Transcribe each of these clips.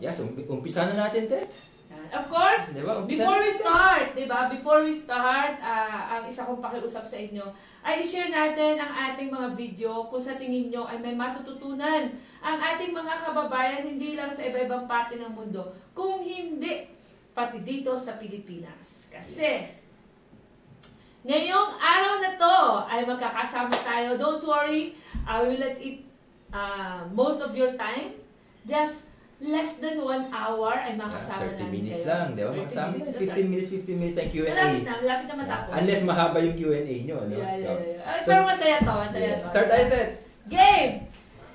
Yes, umpisa na natin, Ted. Of course, diba? before we start, ang isa kong pakiusap sa inyo, ay i-share natin ang ating mga video kung sa tingin nyo ay may matututunan ang ating mga kababayan, hindi lang sa iba-ibang parte ng mundo, kung hindi, pati dito sa Pilipinas. Kasi, ngayong araw na to ay magkakasama tayo. Don't worry, I will let it most of your time. Just less than 1 hour ay makasama 30 namin minutes kayo. lang, di ba? Makasama 15 minutes ang Q&A. Malapit na matapos. Unless mahaba yung Q&A nyo, no? Yeah. Pero masaya to, masaya to. Start tayo, Ted. Game!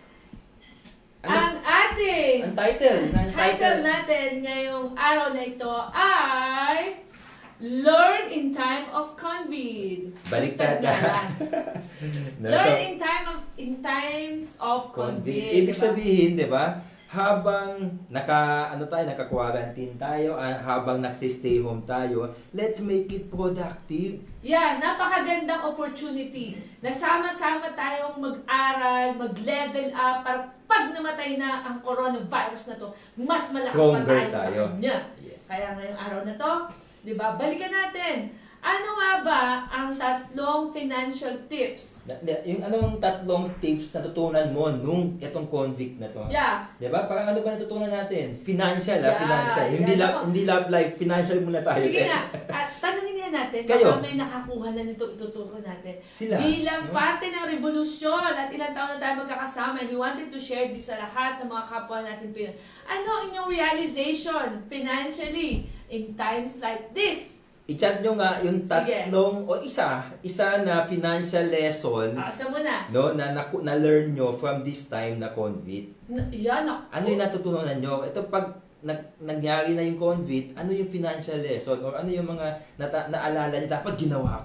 Ano? Ang title natin ngayong araw na ito ay Learn in Time of COVID. Baliktad na. Learn in times of COVID. Ibig sabihin, di ba? Habang naka-quarantine tayo, habang nagsi-stay home tayo, let's make it productive. Yeah, napakagandang opportunity na sama-sama tayong mag-aral, mag-level up, para pag namatay na ang coronavirus na to, mas malakas pa tayo sa kanya. Yes. Kaya ngayong araw na to, di ba, balikan natin. Ano nga ba ang 3 financial tips? Yung anong 3 tips na tutunan mo nung itong convict na to? Yeah. Diba? Parang ano ba natutunan natin? Financial, Yeah, financial. yeah. Hindi love life, financial muna tayo. Sige nga, tanongin nga natin, Kayo? baka may nakakuha na nito, ituturo natin. Sila? Bilang parte ng revolusyon at ilang taon na tayo magkakasama, and we wanted to share this sa lahat ng mga kapwa natin Pinoy. Ano ang inyong realization financially in times like this? I-chat nyo nga yung 3 o isa na financial lesson Asa mo na? no, na learn nyo from this time na convict. Yan. Ano yung natutunan nyo? Ito pag nangyari na yung convict, ano yung financial lesson? Or ano yung mga naalala nyo, dapat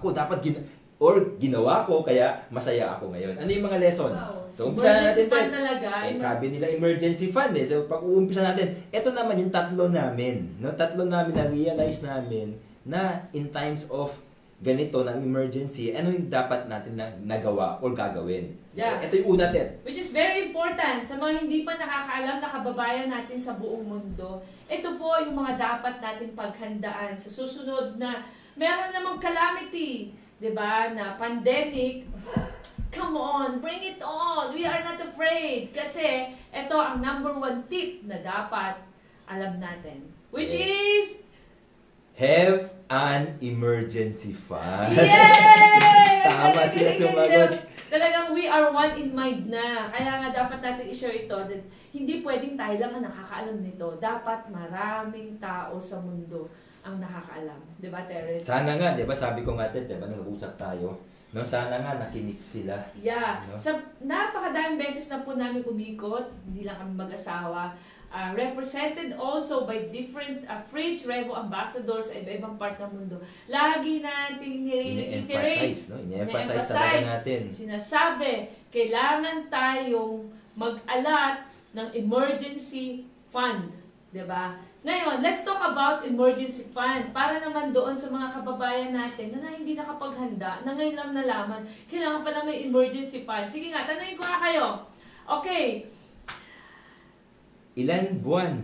ginawa ko, kaya masaya ako ngayon. Ano yung mga lesson? Wow. So, umpisa na natin. Talaga. Sabi nila emergency fund eh. So, pag uumpisa natin, ito naman yung 3 namin. No? 3 namin na realize namin na in times of ganito ng emergency, ano yung dapat natin na nagawa or gagawin. Yeah. Ito yung una, Ted. Which is very important sa mga hindi pa nakakaalam na kababayan natin sa buong mundo. Ito po yung mga dapat natin paghandaan sa susunod na meron namang calamity, 'di ba? Na pandemic. Come on, bring it on. We are not afraid. Kasi ito ang number 1 tip na dapat alam natin. Which is have an emergency fund. Yay! Tama sila sumagot. Talagang we are one in mind na. Kaya nga dapat natin i-share ito. Hindi pwedeng tayo lang ang nakakaalam nito. Dapat maraming tao sa mundo ang nakakaalam. Diba, Terence? Sana nga, diba, sabi ko nga, Ted, diba, nung nag-usap tayo, no, sana nga nakinig sila. Yeah. No? Sa napakadaming beses na po namin umikot, hindi lang kami mag-asawa, represented also by different French Revo ambassadors sa iba-ibang part ng mundo. Lagi nating i-emphasize, no? I-emphasize talaga natin. Sinasabi, kailangan tayong mag-alat ng emergency fund. Diba? Ngayon, let's talk about emergency fund. Para naman doon sa mga kababayan natin na hindi nakapaghanda, na ngayon lang nalaman, kailangan pala may emergency fund. Sige nga, tanongin ko nga kayo. Okay. Ilang buwan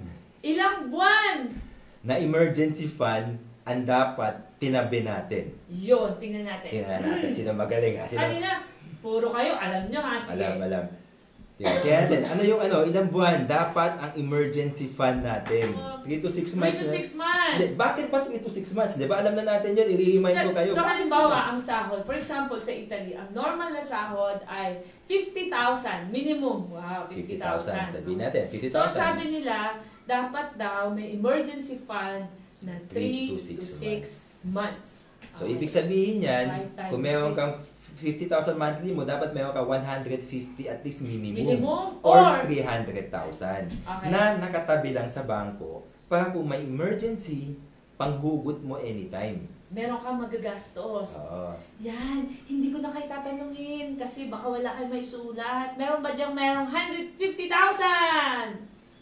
na emergency fund ang dapat tinabi natin? Yun, tingnan natin. Tingnan natin. Sino magaling ha? Kanina, puro kayo, alam nyo ha. Sige. Alam. Sige, kaya natin. Ano yung ilang buwan dapat ang emergency fund natin? 3 to 6 months. 3 to 6 months. Bakit pa 3 to 6 months? Di ba alam na natin yun? I-remind ko kayo. So, halimbawa, ang sahod, for example, sa Italy, ang normal na sahod ay 50,000 minimum. Wow, 50,000. Sabihin natin, 50,000. So, sabi nila, dapat daw may emergency fund na 3 to 6 months. So, ibig sabihin yan, 5 times kung meron 6. kang 50,000 monthly mo, dapat meron ka 150 at least minimum or 300,000 okay, na nakatabi lang sa bangko para kung may emergency, panghugot mo anytime. Meron kang magagastos. Yan, hindi ko na kayo tatanungin kasi baka wala kayong may sulat. Meron ba diyang merong 150,000?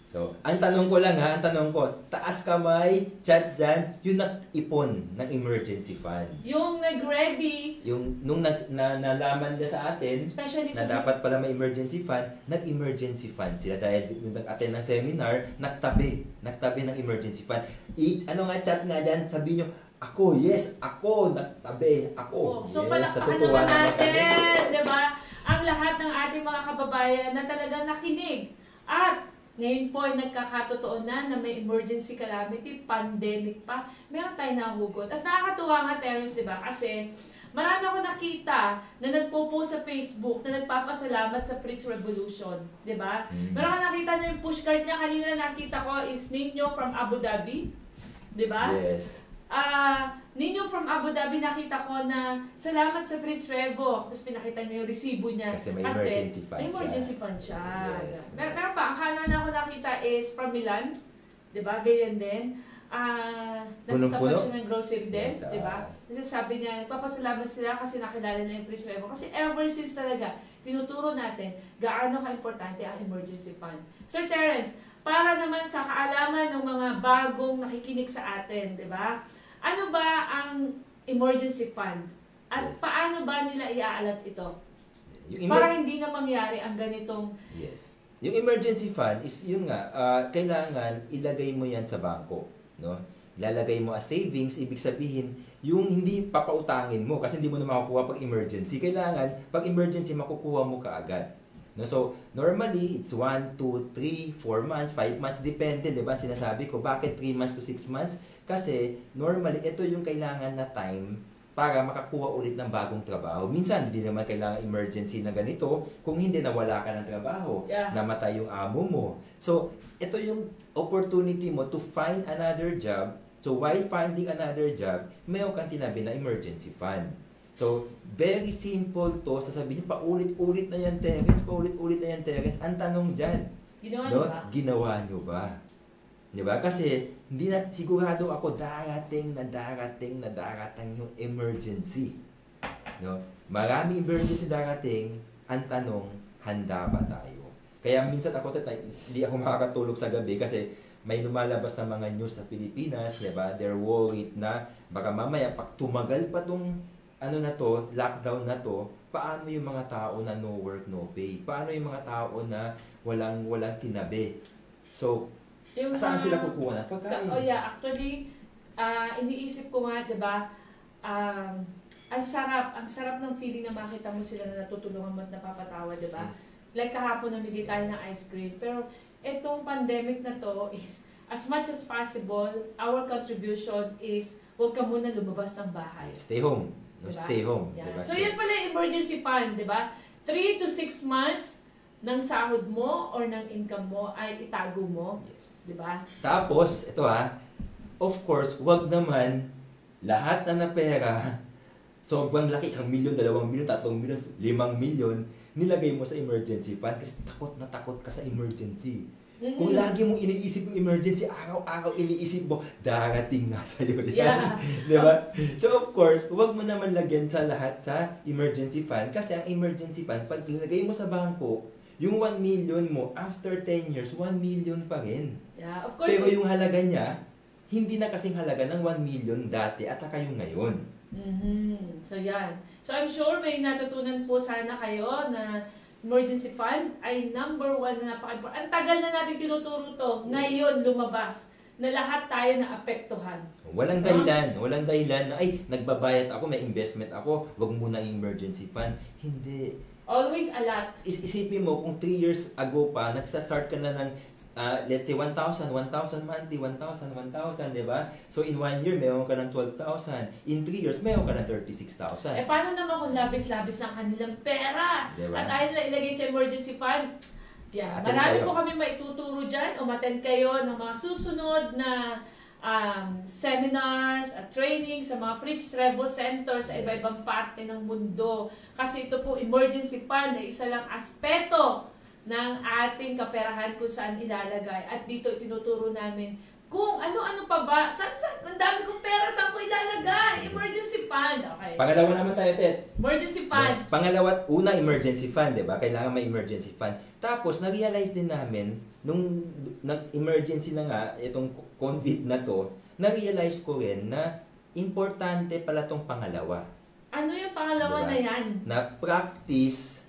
So, ang tanong ko lang ang tanong ko, taas kamay, chat dyan, yung nag-ipon ng emergency fund. Yung nag-ready. Yung, nung nalaman nila sa atin, Especially na dapat pala may emergency fund, nag-emergency fund sila. Dahil nung nag-attend ng seminar, nagtabi ng emergency fund. Ano nga, chat nga dyan, sabihin nyo, ako, yes, ako, nagtabi, ako. So, yes, palakpakan naman natin, di ba? Ang lahat ng ating mga kababayan na talagang nakinig. At ngayon po ay nagkakatotoo na may emergency calamity, pandemic pa, meron tayong nahugot. At nakakatuwa nga, Terence, di ba? Kasi marami ako nakita na nagpo-post sa Facebook na nagpapasalamat sa Fritz Revolution, di ba? Meron ka nakita na yung pushcart niya, kanina nakita ko is Nino from Abu Dhabi, di ba? Yes. Nino from Abu Dhabi, nakita ko na salamat sa Fritz Revo. Tapos pinakita niya yung resibo niya. Kasi may emergency fund may emergency fund siya. Yes. Meron pa, ang kanan na ako nakita is from Milan. Diba? Ganyan din. Nasa tapat siya ng grocery din. Yes, diba? Kasi sabi niya, nagpapasalamat sila kasi nakilala na yung Fritz Revo. Kasi ever since talaga, tinuturo natin gaano ka-importante ang emergency fund. Sir Terence, para naman sa kaalaman ng mga bagong nakikinig sa atin, diba? Ano ba ang emergency fund? At paano ba nila iaalat ito? Para hindi na mangyari ang ganitong... Yes. Yung emergency fund is yun nga, kailangan ilagay mo yan sa bangko. No? Lalagay mo as savings, ibig sabihin, yung hindi papautangin mo kasi hindi mo na makukuha pag emergency. Kailangan, pag emergency, makukuha mo kaagad. No? So, normally, it's 1, 2, 3, 4 months, 5 months, depende, di ba? Sinasabi ko, bakit 3 months to 6 months? Kasi, normally, ito yung kailangan na time para makakuha ulit ng bagong trabaho. Minsan, hindi naman kailangan emergency na ganito kung hindi nawala ka ng trabaho, namatay yung amo mo. So, ito yung opportunity mo to find another job. So, while finding another job, mayroon kang tinabi na emergency fund. So, very simple to. Sasabihin niyo, paulit-ulit na yan, Terence. Paulit-ulit na yan, Terence. Ang tanong dyan, ginawa nyo ba? Diba? Kasi, hindi na sigurado ako darating yung emergency. No? Maraming emergency darating, ang tanong, handa ba tayo? Kaya minsan ako, hindi ako makakatulog sa gabi kasi may lumalabas na mga news sa Pilipinas, diba? They're worried na baka mamaya, pag tumagal pa tong lockdown na to, paano yung mga tao na no work, no pay? Paano yung mga tao na walang tinabi? So, saan sila kukuha na pagkain? Actually, iniisip ko nga, diba, ang sarap ng feeling na makita mo sila na natutulungan mo at napapatawa, diba? Yes. Like kahapon namili tayo ng ice cream. Pero itong pandemic na to is, as much as possible, our contribution is, huwag ka muna lumabas ng bahay. Stay home. No, diba? Stay home. Yeah. Diba? So, yan pala yung emergency fund, diba? 3 to 6 months ng sahod mo or ng income mo ay itago mo. Yes. Diba? Tapos, ito of course, wag naman lahat na pera, sobrang laki, 1 milyon, 2 milyon, 3 milyon, 5 milyon, nilagay mo sa emergency fund kasi takot ka sa emergency. Kung lagi mong iniisip yung emergency, araw-araw iniisip mo, darating nga sa'yo yan. Yeah. Diba? So of course, huwag mo naman lagyan sa lahat sa emergency fund kasi ang emergency fund, pag nilagay mo sa bangko, yung 1 million mo, after 10 years, 1 million pa rin. Yeah, of course. Pero yung halaga niya, hindi na kasing halaga ng 1 million dati at saka yung ngayon. So yan. So I'm sure may natutunan po sana kayo na emergency fund ay number 1 na napaka-important. Ang tagal na natin tinuturo to. Yes. Ngayon lumabas na lahat tayo na apektuhan. Walang dahilan na, ay, nagbabayad ako, may investment ako, wag muna yung emergency fund. Hindi. Always a lot. Isipin mo, kung 3 years ago pa, nagsa-start ka na ng, let's say, 1,000 monthly, 1,000, di ba? So, in 1 year, mayroon ka ng 12,000. In 3 years, mayroon ka ng 36,000. Paano naman kung labis-labis ang kanilang pera? Diba? At ayaw na ilagay sa emergency fund? Yeah, marami po kami maituturo dyan. Umattend kayo ng mga susunod na seminars at training sa mga Fritz Revo Center sa iba-ibang parte ng mundo. Kasi ito po, emergency fund ay isa lang aspeto ng ating kaperahan kung saan ilalagay. At dito tinuturo namin kung ano-ano pa ba, ang dami kong pera, saan ko ilalagay? Emergency fund. Okay. Pangalawa naman tayo, Tet. Emergency fund. Pangalawa, una, emergency fund, di ba? Kailangan may emergency fund. Tapos, na-realize din namin, nung nag-emergency na nga, itong COVID na to, na-realize ko rin na importante pala tong pangalawa. Ano yung pangalawa Diba? na yan? Na practice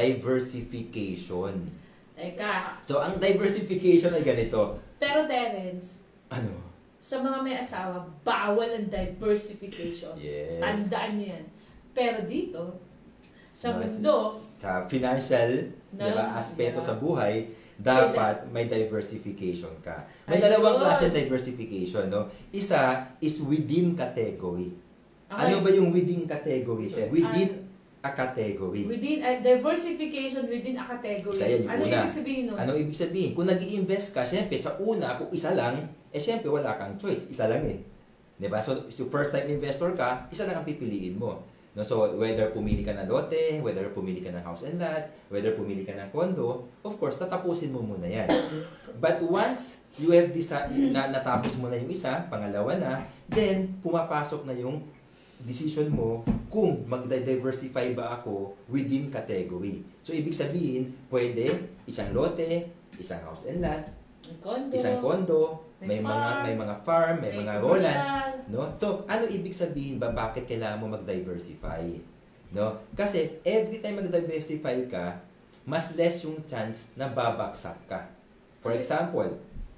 diversification. Teka. So, ang diversification ay ganito. Pero Terence, Ano? sa mga may asawa, bawal ang diversification. Yes. Tandaan niyo yan. Pero dito, sa No, mundo, sa financial, diba, aspeto sa buhay, dapat may diversification ka. May Ayun. dalawang klase diversification, no? Isa is within category. Okay. Ano ba yung within category? Within a category. within diversification within a category. Isa yan, yung Ano una. ibig sabihin nun? Ano ibig sabihin? Kung nag-i-invest ka, syempre sa una, kung isa lang, syempre wala kang choice. Isa lang eh. Diba? So, first time investor ka, isa lang ang pipiliin mo. No, so, whether pumili ka ng lote, whether pumili ka ng house and lot, whether pumili ka ng condo, of course, tatapusin mo muna yan. But once you have natapos mo na yung isa, pangalawa na, then pumapasok na yung decision mo kung magda-diversify ba ako within category. So, ibig sabihin, pwede isang lote, isang house and lot, Condo, isang condo, may mga farm, may mga roland, no? So, ano ibig sabihin ba bakit kailangan mo mag-diversify? No? Kasi every time mag-diversify ka, mas less yung chance na babaksak ka. For example,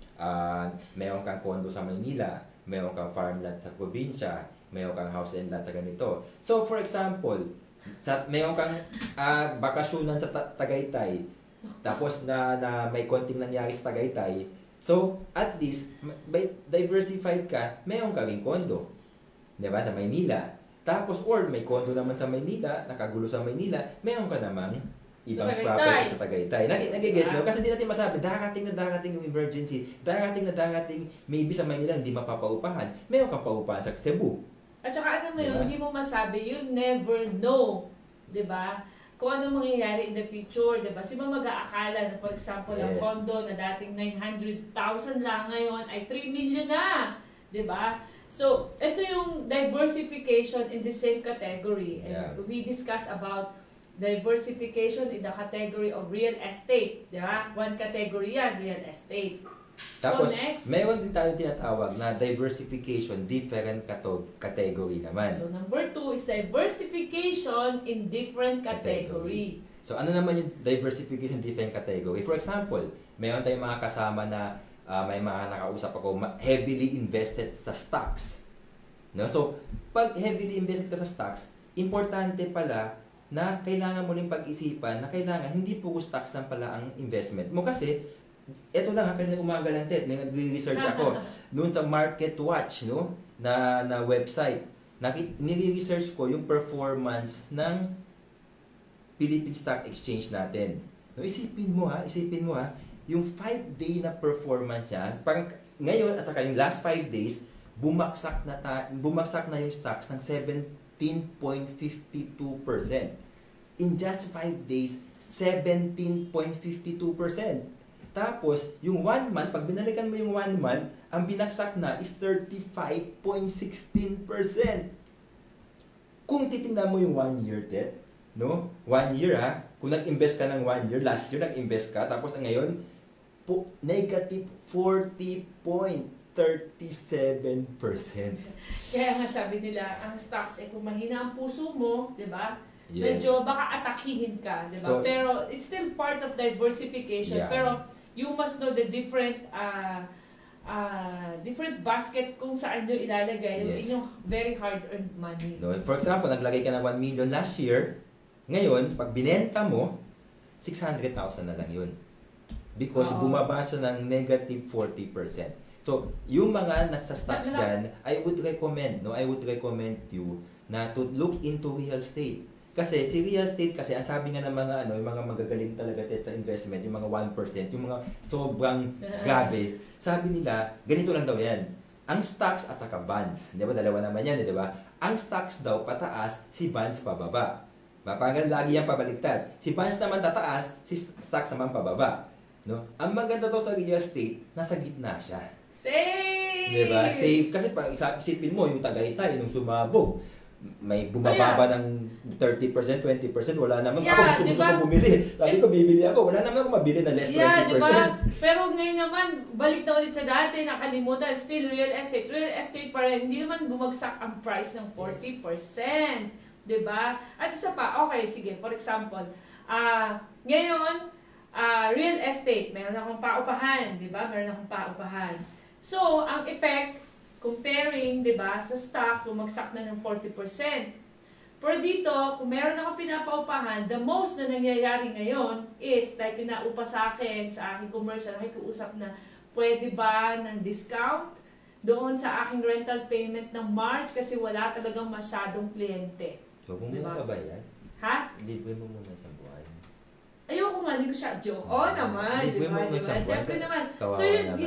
mayroon kang condo sa Maynila, mayroon kang farmland sa probinsya, mayroon kang house and lot sa ganito. So, for example, mayroon kang bakasyonan sa Tagaytay, tapos na may konting nangyari sa Tagaytay, so, at least, by diversified ka, mayroon ka ring condo. Diba? Sa Maynila. Tapos, or may condo naman sa Maynila, nakagulo sa Maynila, mayroon ka namang ibang property sa Tagaytay. Nagigit, no? Kasi hindi natin masabi, darating yung emergency, darating, maybe sa Maynila, hindi mapapaupahan. Mayroon kang paupahan sa Cebu. At saka ano mo yun, Diba? hindi mo masabi, you never know. Diba? Kung ano mangyayari in the future, diba? Sino mag-aakala na, for example, ang Yes. condo na dating 900,000 lang ngayon ay 3 million na. Diba? So, ito yung diversification in the same category. And Yeah. we discuss about diversification in the category of real estate. Diba? One category yan, real estate. Tapos, So, next. mayroon din tayo tinatawag na diversification, different category naman. So, number 2 is diversification in different category. So, ano naman yung diversification different category? For example, mayroon tayong mga kasama na may mga nakausap ako, heavily invested sa stocks. No? So, pag heavily invested ka sa stocks, importante pala na kailangan mo rin pag-isipan na kailangan hindi puro stocks lang pala ang investment mo. Kasi, eto lang, kanina umaga lang, Ted, nag-research ako noon sa Market Watch, no? na website. Nire-research ko yung performance ng Philippine Stock Exchange natin. No, isipin mo ha, yung 5-day na performance niya, parang ngayon at saka yung last 5 days, bumagsak na yung stocks ng 17.52%. In just 5 days, 17.52%. Tapos, yung 1 month, pag binalikan mo yung 1 month, ang binagsak na is 35.16%. Kung titingnan mo yung 1 year, Ted, no? 1 year ha, kung nag-invest ka ng 1 year, last year nag-invest ka, tapos ngayon, negative 40.37%. Kaya nga sabi nila, ang stocks, kung mahina ang puso mo, di ba? Yes. Medyo baka atakihin ka, di ba? So, pero it's still part of diversification. Yeah. Pero you must know the different different basket kung saan nyo ilalagay yung Yes. inyong very hard-earned money. No, for example, naglagay ka ng 1 million last year, ngayon, pag binenta mo, 600,000 na lang yun. Because Oo. bumaba siya ng negative 40%. So, yung mga nagsa-stocks dyan, I would recommend you na to look into real estate. Kasi si real estate kasi ang sabi nga ng mga yung mga magagaling talaga sa investment, yung mga 1%, yung mga sobrang grabe. Sabi nila, ganito lang daw 'yan. Ang stocks at saka bonds, 'di ba? Dalawa naman 'yan, 'di ba? Ang stocks daw pataas, si bonds pababa. Parang lagi yang pabaliktad. Si bonds naman tataas, si stocks naman pababa, no? Ang maganda daw sa real estate, nasa gitna siya. Safe! Diba? Safe. Kasi parang isipin mo, yung Tagaytay, nung sumabog, may bumababa ng 30%, 20%, wala naman. Ako gusto ko bumili. Sabi ko, bibili ako. Wala naman ako mabili na less 20%. Diba? Pero ngayon naman, balik na ulit sa dati, nakalimutan, still real estate. Real estate pa rin, hindi naman bumagsak ang price ng 40%. Diba? At isa pa, okay, sige, for example, ngayon, real estate, meron akong paupahan, diba? Meron akong paupahan. So, ang effect, comparing, di ba, sa stocks, bumagsak na ng 40%. Pero dito, kung meron ako pinapaupahan, the most na nangyayari ngayon is, like pinaupa sa akin, sa aking commercial, nakikiusap na, pwede ba ng discount doon sa aking rental payment ng March kasi wala talagang masyadong kliyente. So, kung diba? Ba yan? Ha? Libre mo muna sa buhay. Ayoko nga, hindi ko siya joke. Oo naman, di ba? Siyempre naman. So,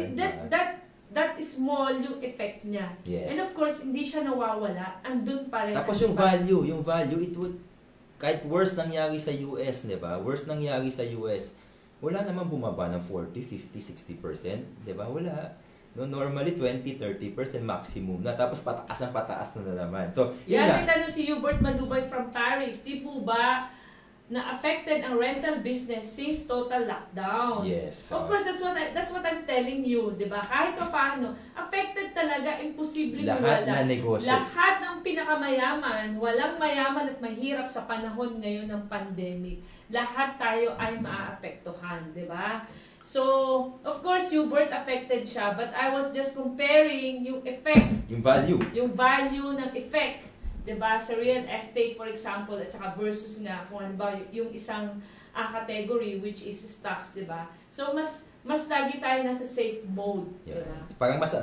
that is small yung effect niya. Yes. And of course, hindi siya nawawala. Andun pa rin. Tapos yung value, it would, kahit worse nangyari sa US, di ba? Worse nangyari sa US, wala naman bumaba ng 40, 50, 60%, di ba? Wala. No, normally 20-30% maximum na. Tapos pataas na naman. So, yun yan, tinanong si Hubert Malubay from Paris. Di po ba na affected ang rental business since total lockdown? Yes. Of course, that's what I'm telling you, 'di ba? Kahit paano, affected talaga, imposible lahat wala. Na negosyo. Lahat ng pinakamayaman, walang mayaman at mahirap sa panahon ngayon ng pandemic. Lahat tayo ay maaapektuhan, 'di ba? So, of course, Hubert affected siya, but I was just comparing yung effect, yung value ng effect, diba, sa real estate, for example, at saka versus nga kung ano ba yung isang category which is stocks, diba? So, mas lagi tayo nasa safe mode, yeah. Diba? Parang mas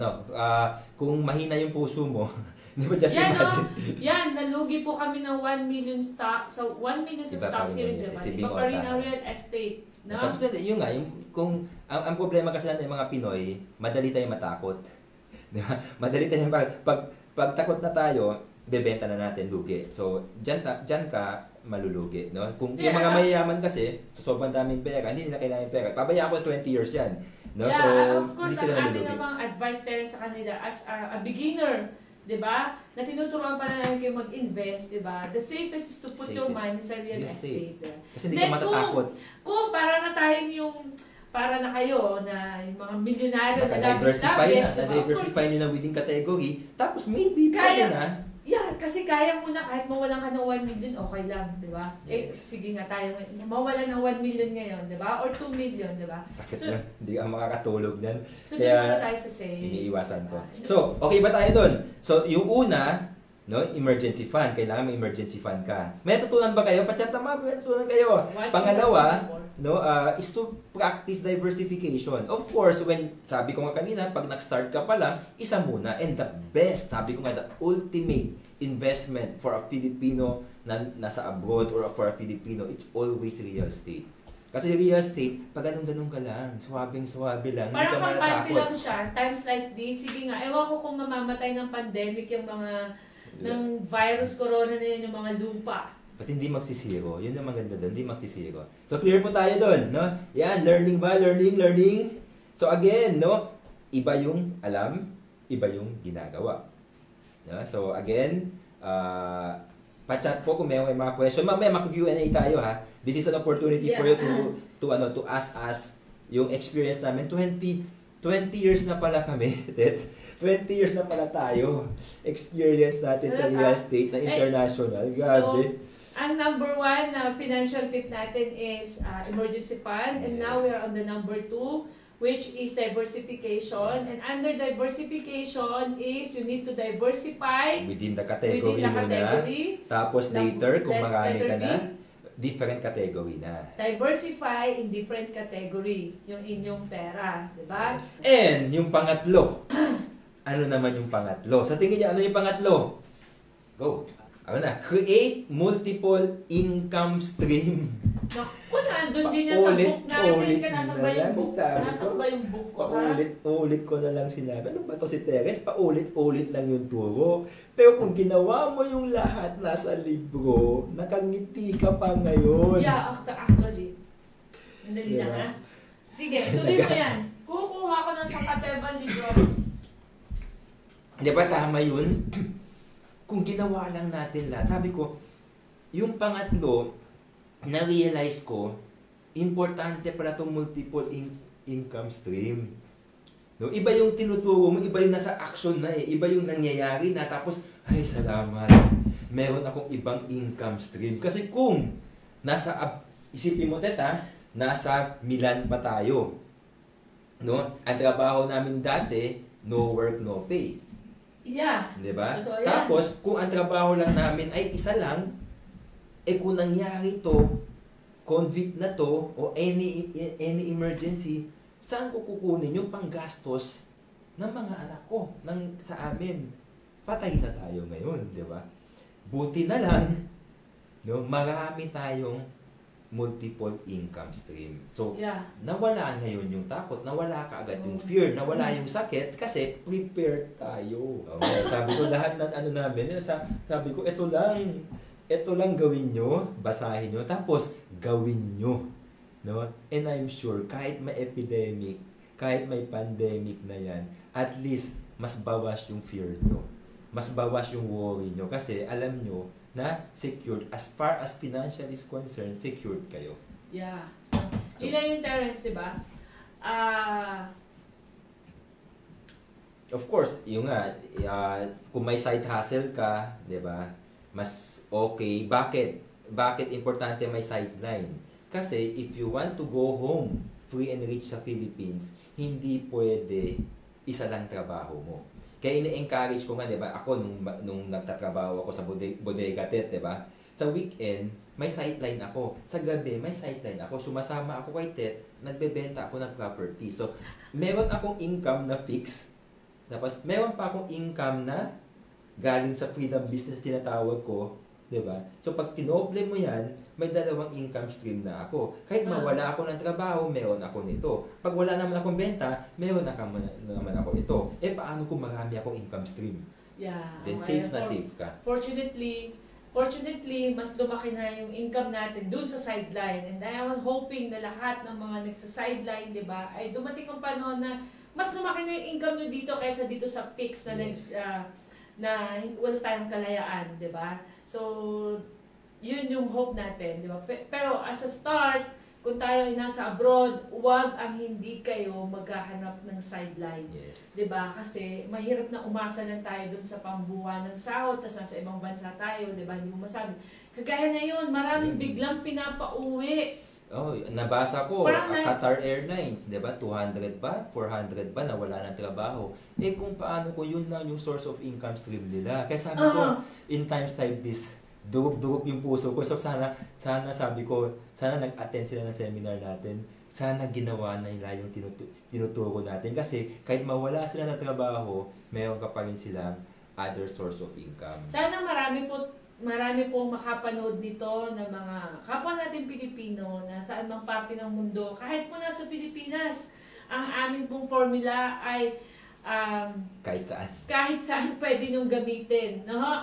kung mahina yung puso mo, di ba just imagine? Yan, nalugi po kami ng 1 million stocks, so 1 million sa stocks here, diba? Iba pa rin ang real estate, no? Tapos yun nga, kung ang problema kasi natin ng mga Pinoy, madali tayong matakot. Di ba? Madali tayong, pag takot na tayo, bebenta na natin, lugi. So, dyan ka malulugi, no? Kung yung mga mayayaman kasi, sa sobrang daming pera, hindi nila kailangan pera. Pabayaan ko 20 years yan. No? Yeah, so, of course, ang ating namang advice there sa kanila as a beginner, diba? Na tinuturuan pa na namin kayo mag-invest, diba? The safest is to put your money sa real estate. Kasi hindi ka matatakot. Kung para na tayong yung para na kayo na yung mga milyonaryo na diversify diba? Na-diversify nyo na within category, tapos maybe pwede na. Yeah, kasi kaya mo na kahit mawalan ka ng 1 million, okay lang, di ba? Yes. Sige nga tayo, mawalan ng 1 million ngayon, di ba? Or 2 million, di ba? Sakit na, hindi ka makakatulog niyan. So, kaya muna tayo sa safe. Iniiwasan ko. So, okay ba tayo dun? So, yung una, no, emergency fund. Kailangan may emergency fund ka. May natutunan ba kayo? Pachat naman, may natutunan kayo. Pangalawa, no, is to practice diversification. Of course, sabi ko nga kanina, pag nag-start ka pa lang, isa muna. And the best, sabi ko nga, the ultimate investment for a Filipino na nasa abroad or for a Filipino, it's always real estate. Kasi real estate, pag ganun-ganun ka lang, swabing-swabe lang, hindi ka matatakot. Parang lang siya, times like this, sige nga, ewan ko kung mamamatay ng pandemic yung mga, ng virus, corona na yan, yung mga lupa. Ba't hindi magsisiro? Yun ang maganda doon, hindi magsisiro. So, clear po tayo doon, no? Yan, learning ba? Learning. So, again, no? Iba yung alam, iba yung ginagawa. No? So, again, pa-chat po kung may mga question. Mamaya, mag-Q&A tayo, ha? This is an opportunity for you to ask us yung experience namin. 20 years na pala kami, 20 years na pala tayo. Experience natin sa real estate na international. Grabe. So, ang number 1 na financial tip natin is emergency fund. And now we are on the number 2, which is diversification. And under diversification is you need to diversify within the category muna. Tapos later, kung marami ka na, different category na. Diversify in different category yung inyong pera. Diba? Yes. And yung pangatlo. Ano naman yung pangatlo? Sa tingin niya, ano yung pangatlo? Go. Ano na? Create multiple income stream. Naku, nandun din niya sa book namin. Nasa ba yung book ko? Paulit ko na lang sinabi. Ano ba ito si Teres? Paulit-ulit lang yung turo. Pero kung ginawa mo yung lahat nasa libro, nakangiti ka pa ngayon. Yeah, actually. Andali lang, ha? Sige, tuloy mo yan. Kukuha ko ng sa Kateban libro. Di ba tama yun? Kung ginawa lang natin lahat. Sabi ko, yung pangatlo, na-realize ko, importante pala itong multiple income stream. No? Iba yung tinuturo mo, iba yung nasa action na eh. Iba yung nangyayari na tapos, ay salamat, meron akong ibang income stream. Kasi kung isipin mo teta, nasa Milan pa tayo. No? Ang trabaho namin dati, no work, no pay. Yeah. Diba? Totoo yan. Tapos, kung ang trabaho lang namin ay isa lang, kung nangyari to, convict na to, o any emergency, saan ko kukunin yung panggastos ng mga anak ko, sa amin? Patay na tayo ngayon, di ba? Buti na lang, no, marami tayong multiple income stream. So, nawala ngayon yung takot, nawala ka agad yung fear, nawala yung sakit kasi prepared tayo. Okay, sabi ko lahat ng namin, sabi ko ito lang gawin nyo, basahin nyo, tapos gawin nyo. No? And I'm sure kahit may epidemic, kahit may pandemic na yan, at least mas bawas yung fear nyo. Mas bawas yung worry nyo kasi alam nyo na secured, as far as financial is concerned, secured kayo. Yeah. So, sila yung Terence, di ba? Of course, yung nga, kung may side hustle ka, di ba, mas okay. Bakit importante may sideline? Kasi if you want to go home free and rich sa Philippines, hindi pwede isa lang trabaho mo. Kaya ini-encourage ko nga, di ba, ako nung nagtatrabaho ako sa bodega tet, di ba, sa weekend, may sideline ako. Sa gabi, may sideline ako. Sumasama ako kay Tet, nagbebenta ako ng property. So, meron akong income na fix. Tapos, meron pa akong income na galing sa freedom business tinatawag ko, di ba? So, pag tinople mo yan, may dalawang income stream na ako. Kahit mawala ako ng trabaho, meron ako nito. Pag wala naman akong benta, meron naman ako ito. Paano kung marami akong income stream? Yeah. Then safe na safe ka. Fortunately, mas lumaki na yung income natin dun sa sideline. And I am hoping na lahat ng mga nagsa-sideline, di ba, ay dumating ang panahon na mas lumaki na yung income nyo dito kaysa dito sa fix na na wala tayong kalayaan, di ba? So, yun yung hope natin, di ba? Pero as a start, kung tayo ay nasa abroad, huwag ang hindi kayo maghahanap ng sideline. Yes. Di ba? Kasi mahirap na umasa lang tayo dun sa pambuhan ng sahod, tapos nasa ibang bansa tayo, di ba? Hindi mo masabi. Kagaya ngayon, maraming biglang pinapauwi. Oh, nabasa ko, Qatar Airlines, di ba? 200 ba? 400 ba? Nawala ng trabaho. Kung paano ko yun na yung source of income stream nila. Kaya sabi ko, in times like this, durup-durup yung puso ko. So sana sabi ko, sana nag-attend sila ng seminar natin. Sana ginawa na nila yung tinuturo natin. Kasi kahit mawala sila ng trabaho, mayroon ka pa rin silang other source of income. Sana marami po makapanood nito ng mga kapwa natin Pilipino na saan mang parte ng mundo. Kahit po nasa Pilipinas, ang aming pong formula ay kahit saan. Kahit saan pwede nung gamitin. No?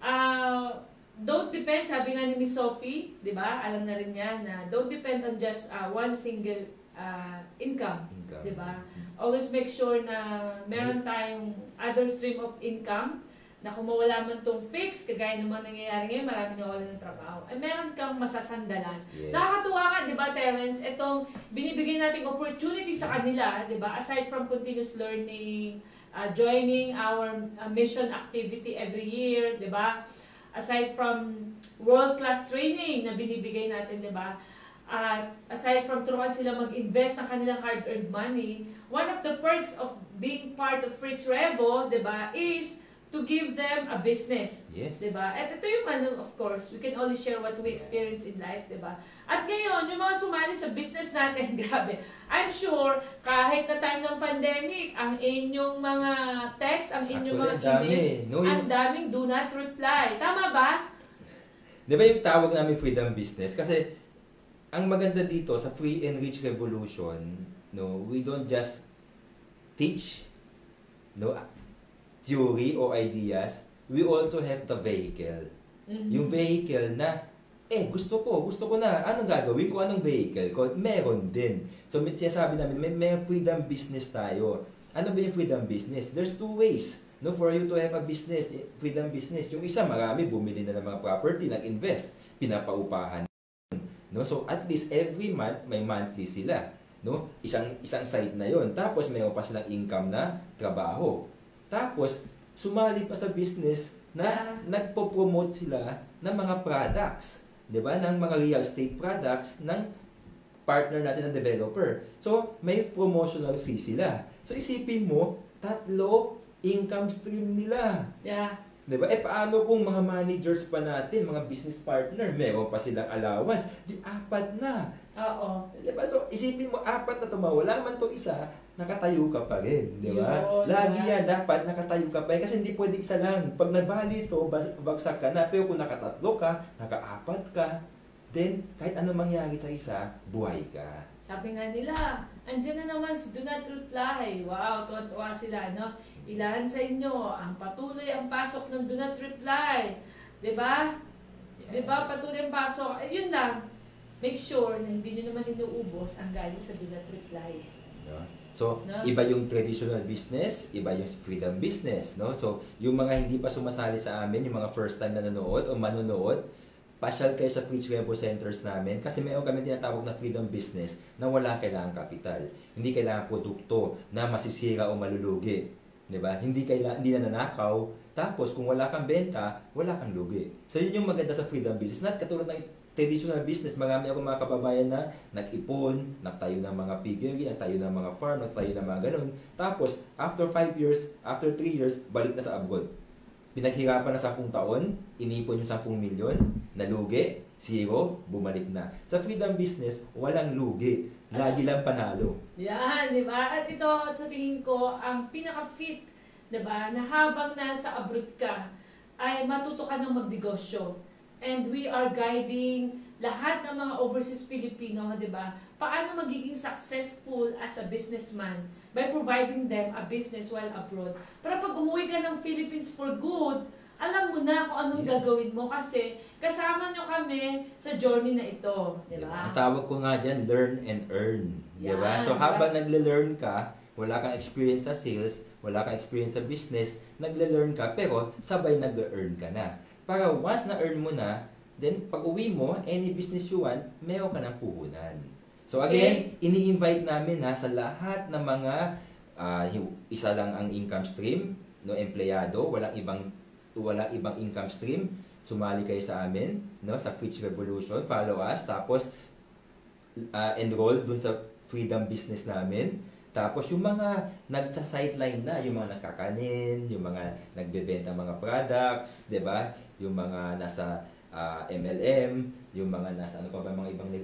Don't depend, sabi nga ni Miss Sophie, di ba? Alam na rin niya na don't depend on just one single income. Di ba? Always make sure na meron tayong other stream of income na kung mawala man itong fix, kagaya naman nangyayari ngayon, marami na wala ng trabaho. Ay meron kang masasandalan. Yes. Nakakatuwa nga, di ba, Terence? Itong binibigay nating opportunity sa kanila, di ba? Aside from continuous learning, joining our mission activity every year, di ba? Aside from world-class training na binibigay natin, di ba? Aside from turuan sila mag-invest ng kanilang hard-earned money, one of the perks of being part of Fritz Revo, di ba, is to give them a business. Yes. Di ba? At ito yung of course, we can only share what we experience in life, di ba? At ngayon, yung mga sumali sa business natin, grabe. I'm sure, kahit na time ng pandemic, ang inyong mga text, ang inyong mga email, ang daming do not reply. Tama ba? Di ba yung tawag namin freedom business? Kasi, ang maganda dito sa Free and Rich Revolution, no, we don't just teach, no, theory o ideas, we also have the vehicle. Yung vehicle na, gusto ko na, anong gagawin ko, anong vehicle ko, meron din. So, sinasabi namin, may freedom business tayo. Ano ba yung freedom business? There's two ways, no, for you to have a business, freedom business. Yung isa, marami bumili na ng mga property, nag-invest, pinapaupahan. No? So at least every month may monthly sila, no? Isang side na 'yon. Tapos mayroon pa silang income na trabaho. Tapos sumali pa sa business na nagpo-promote sila ng mga products, 'di ba? Ng mga real estate products ng partner natin na developer. So may promotional fee sila. So isipin mo, 3 income stream nila. Yeah. Diba? Paano kung mga managers pa natin, mga business partner, meron pa silang allowance, di 4 na. Oo. Diba? So, isipin mo, 4 na wala man to isa, nakatayo ka pa rin. Diba? Lagi yan, dapat nakatayo ka pa rin. Kasi hindi pwede isa lang. Pag nabali ito, bagsak ka na. Pero kung naka-3 ka, naka-4 ka, then, kahit ano mangyari sa isa, buhay ka. Sabi nga nila, andyan na naman si Do Not Reply. Wow, tuwa-tuwa sila, no? Ilan sa inyo ang patuloy ang pasok ng Do Not Reply? Diba? Diba? Patuloy ang pasok. Yun lang. Make sure na hindi nyo naman inuubos ang galing sa Do Not Reply. No? So, iba yung traditional business, iba yung freedom business. No? So, yung mga hindi pa sumasali sa amin, yung mga first time na nanonood o manonood, pasyal kayo sa Fritz Revo Centers namin kasi mayroon kami tinatawag na freedom business na wala kailangang kapital. Hindi kailangan produkto na masisira o malulugi. Diba? Hindi na nanakaw. Tapos, kung wala kang benta, wala kang lugi. So, yun yung maganda sa freedom business. Not katulad ng traditional business. Marami ako mga kababayan na nag-ipon, nagtayo ng mga piggery, nagtayo ng mga farm, nagtayo ng mga ganun. Tapos, after 5 years, after 3 years, balik na sa abroad. Pinaghirapan na 10 taon, inipon yung 10 milyon, nalugi, 0, bumalik na. Sa freedom business, walang lugi. Lagi lang panalo. Yan, di ba? At ito, sa tingin ko, ang pinaka-fit, di ba, na habang nasa abroad ka, ay matuto ka ng magnegosyo. And we are guiding lahat ng mga overseas Filipino, di ba, paano magiging successful as a businessman by providing them a business while abroad. Para pag umuwi ka ng Philippines for good, alam mo na kung anong gagawin mo kasi kasama nyo kami sa journey na ito. Di ba? Ang tawag ko nga dyan, learn and earn. Di ba? So habang nagle-learn ka, wala kang experience sa sales, wala kang experience sa business, nagle-learn ka, pero sabay nag-earn ka na. Para once na-earn mo na, then pag uwi mo, any business you want, meron ka ng puhunan. So again, ini-invite namin sa lahat ng mga isa lang ang income stream, no, empleyado, walang ibang income stream, sumali kayo sa amin, no, sa Fritz Revolution, follow us, tapos enroll dun sa freedom business namin. Tapos yung mga nagsa-sideline na, yung mga nagkakanin, yung mga nagbebenta mga products, 'di ba? Yung mga nasa MLM, yung mga nasa ano pa ba mga ibang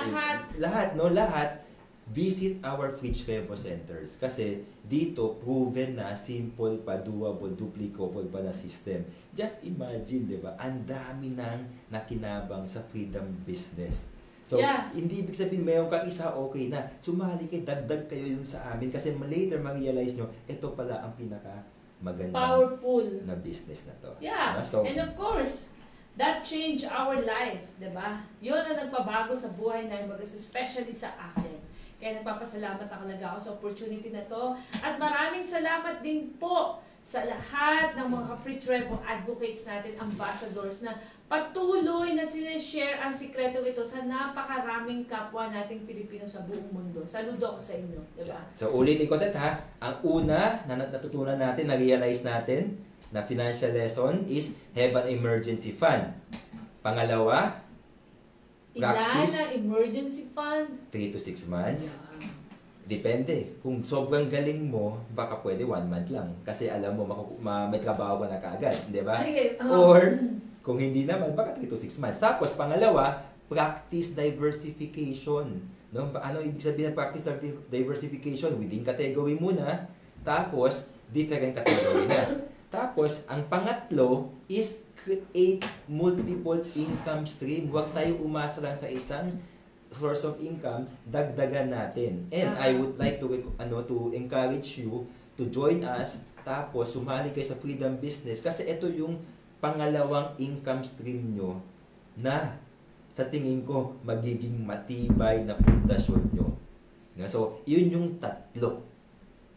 lahat visit our Fritz Revo Centers kasi dito proven na simple pa, doable, duplicable pa na system. Just imagine, 'di ba? Ang dami nang nakinabang sa freedom business. So, hindi ibig sabihin mayroon kang isa, okay na. Sumali kayo, dagdag kayo yun sa amin kasi later ma-realize nyo, ito pala ang pinaka magandang powerful na business na to. Yeah, so, and of course, that changed our life, diba? Yun ang nagpabago sa buhay na especially sa akin. Kaya nagpapasalamat ako sa opportunity na to. At maraming salamat din po sa lahat ng mga Fritz Revo advocates natin, ambassadors na patuloy na sinishare ang sikreto ito sa napakaraming kapwa nating Pilipino sa buong mundo. Saludo ako sa inyo, diba? So ulitin ko ulit ang una na natutunan natin, na-realize natin na financial lesson is have an emergency fund. Pangalawa, practice ilan ang emergency fund? 3 to 6 months. Depende. Kung sobrang galing mo, baka pwede 1 month lang. Kasi alam mo, may trabaho ka na kaagad. Di ba? Or, kung hindi naman, baka 3 to 6 months. Tapos, pangalawa, practice diversification. No? Ano ibig sabihin ng practice diversification? Within category muna. Tapos, different category na. Tapos, ang pangatlo is create multiple income stream. Huwag tayo umasa lang sa isang source of income, dagdagan natin. And I would like to encourage you to join us, tapos sumali kayo sa freedom business kasi ito yung pangalawang income stream nyo na sa tingin ko magiging matibay na pundasyon nyo. So, yun yung tatlo.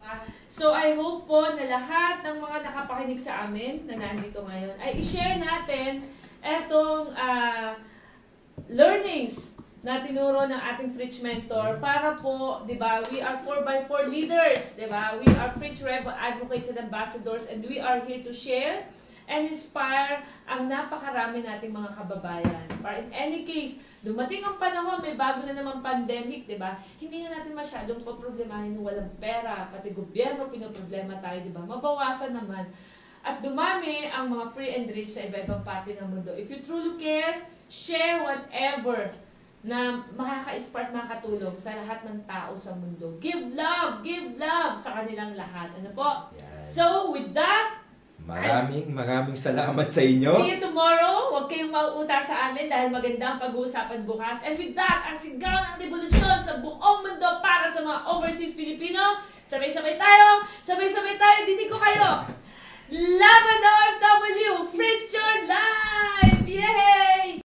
So I hope po na lahat ng mga nakapakinig sa amin na nandito ngayon ay i-share natin etong learnings na tinuro ng ating Fritz Mentor para po, di ba, we are 4x4 leaders, di ba? We are Fritz Revo advocates and ambassadors, and we are here to share and inspire ang napakarami nating mga kababayan. But in any case, dumating ang panahon, may bago na naman pandemic, di ba? Hindi na natin masyadong paproblemahin ng walang pera, pati gobyerno pinoproblema tayo, di ba? Mabawasan naman. At dumami ang mga free and rich sa iba-ibang parte ng mundo. If you truly care, share whatever na makaka-spark, makakatulong sa lahat ng tao sa mundo. Give love sa kanilang lahat. Ano po? Yan. So, with that, Maraming salamat sa inyo. see you tomorrow. Huwag kayong mauuta sa amin dahil maganda ang pag-uusapan bukas. And with that, ang sigaw ng revolusyon sa buong mundo para sa mga overseas Filipino. Sabay-sabay tayo, dinig ko kayo. Laban OFW, Fritz your life!